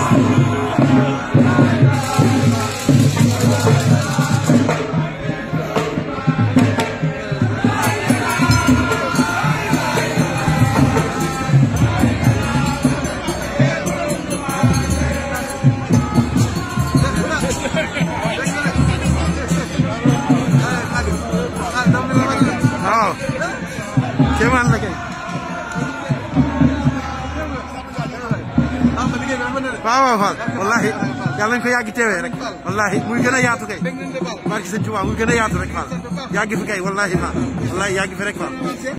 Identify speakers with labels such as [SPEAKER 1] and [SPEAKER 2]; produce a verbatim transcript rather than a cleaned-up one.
[SPEAKER 1] kéemaan la kay waaw waaw Fall wallaahi yàlla nañu ko yàgg teewee rek wallaahi muy gën a yaatu kay barki sëñ Tuubaa muy gën a yaatu rek Fall yàgg fi kay wallaahi Fall wallaahi yàgg fi rek Fall